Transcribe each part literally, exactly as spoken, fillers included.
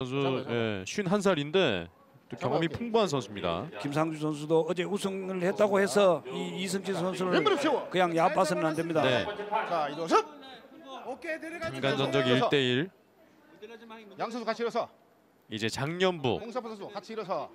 선수 예, 쉰한 살인데 또 경험이 풍부한 선수입니다. 김상주 선수도 어제 우승을 했다고 해서 이 이승진 선수를 그냥 얕봐서는 안 됩니다. 네. 자, 이동섭. 순간 전적 일 대 일. 양 선수 같이 일어서. 이제 장년부. 홍사파 선수 같이 일어서.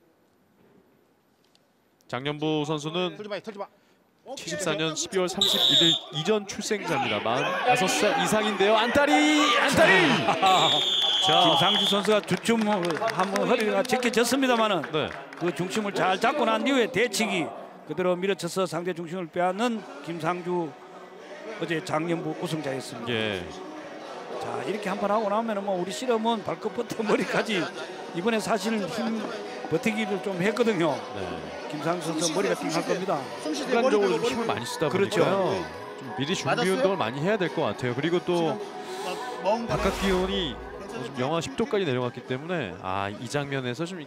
장년부 선수는 털지 마, 털지 마. 칠십사 년 십이월 삼십일 일 이전 출생자입니다. 마흔다섯 살 이상인데요. 안따리! 안따리! 자, 김상주 선수가 주춤 한번 허리가 제껴졌습니다만은 네. 그 중심을 잘 잡고 난 이후에 대치기 그대로 밀어쳐서 상대 중심을 빼앗는 김상주 어제 작년부 우승자였습니다. 예. 자, 이렇게 한 판 하고 나면은 뭐 우리 실험은 발끝부터 머리까지 이번에 사실 힘 버티기를 좀 했거든요. 네. 김상주 선수 머리가 띵할 겁니다. 순간적으로 좀 힘을 많이 쓰다 그렇죠. 보니까요. 좀 미리 준비 운동을 많이 해야 될 것 같아요. 그리고 또 바깥 기온이 좀 영하 십 도까지 내려갔기 때문에 아, 이 장면에서 좀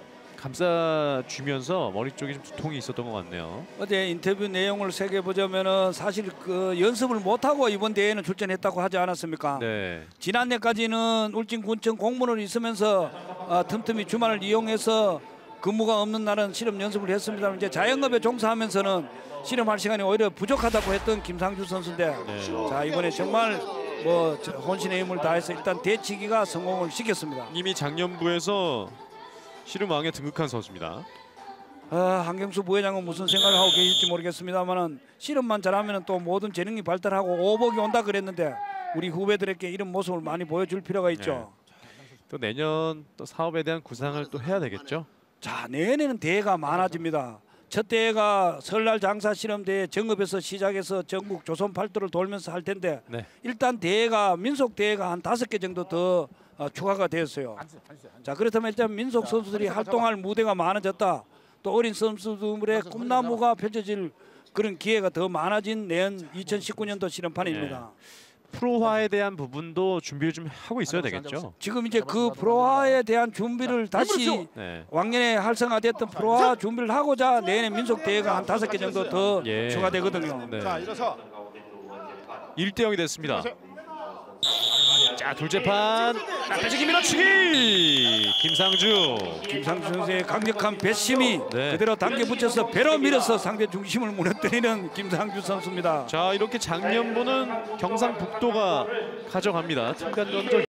감싸주면서 머리 쪽에 좀 두통이 있었던 것 같네요. 어제 인터뷰 내용을 새겨보자면은 사실 그 연습을 못하고 이번 대회는 출전했다고 하지 않았습니까? 네. 지난해까지는 울진군청 공무원으로 있으면서 어, 틈틈이 주말을 이용해서 근무가 없는 날은 실험 연습을 했습니다. 이제 자영업에 종사하면서는 실험할 시간이 오히려 부족하다고 했던 김상주 선수인데 네. 자, 이번에 정말 뭐 혼신의 힘을 다해서 일단 대치기가 성공을 시켰습니다. 이미 작년부에서 씨름왕에 등극한 선수입니다. 아, 한경수 부회장은 무슨 생각을 하고 계실지 모르겠습니다만은 씨름만 잘하면 또 모든 재능이 발달하고 오복이 온다 그랬는데 우리 후배들에게 이런 모습을 많이 보여줄 필요가 있죠. 네. 또 내년 또 사업에 대한 구상을 또 해야 되겠죠. 자, 내년에는 대회가 많아집니다. 첫 대회가 설날 장사 실험 대회 정읍에서 시작해서 전국 조선 팔도를 돌면서 할 텐데 네. 일단 대회가 민속 대회가 한 다섯 개 정도 더 어, 추가가 되었어요. 자, 그렇다면 일단 민속 선수들이 활동할 무대가 많아졌다. 또 어린 선수들의 꿈나무가 펼쳐질 그런 기회가 더 많아진 내년 이천십구 년도 실험판입니다. 네. 프로화에 대한 부분도 준비를 좀 하고 있어야 되겠죠. 지금 이제 그 프로화에 대한 준비를 다시 네. 왕년에 활성화됐던 프로화 준비를 하고자 내년에 민속 대회가 한 다섯 개 정도 더 예. 추가되거든요. 네. 자, 일어서. 일 대 영이 됐습니다. 자, 둘째 판 빼치기 밀어치기 김상주. 김상주 선수의 강력한 배심이 네. 그대로 당겨 붙여서 배로 밀어서 상대 중심을 무너뜨리는 김상주 선수입니다. 자, 이렇게 작년부는 경상북도가 가져갑니다. 팀간 전적